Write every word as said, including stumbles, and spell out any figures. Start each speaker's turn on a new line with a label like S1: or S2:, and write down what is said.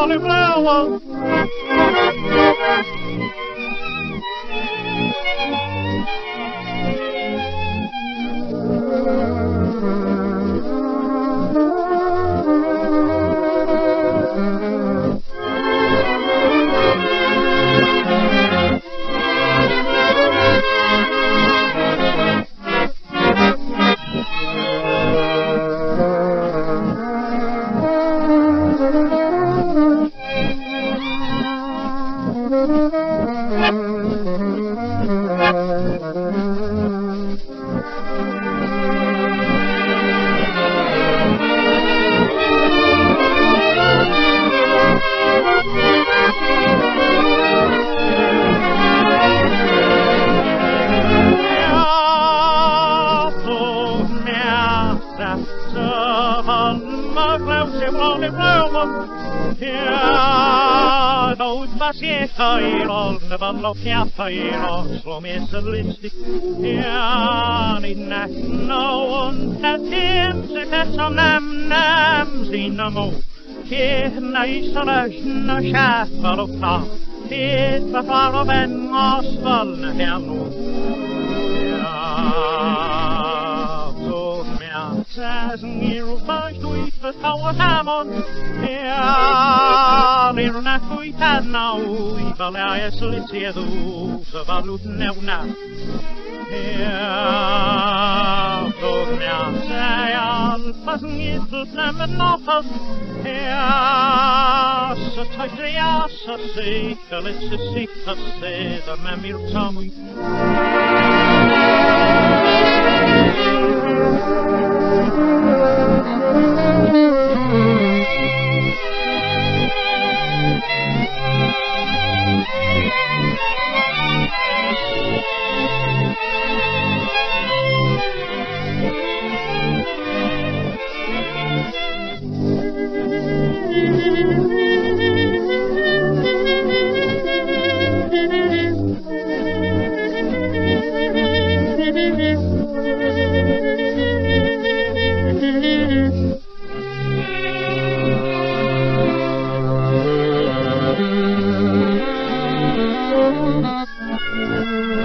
S1: blauwe blauwe.
S2: Ja, nooit was je geil, wat loop je feil, slom is het listig. Ja, niet net nou, en het is het zo nam nam zien mo. Je nee sluis na schaffer op na. Het bevaar op en asfal her nu. Sazen hier op mijn stoel, vertrouwen samen. Ja, weer naar goed aan nou, ik wil er eens liefde doen, ze wat doet nou na. Ja, toch meer, zij al pas niet te samen nog eens. Ja, ze thuis ja, ze zeker, is ze zeker, ze dat men weer samen.
S1: Thank you.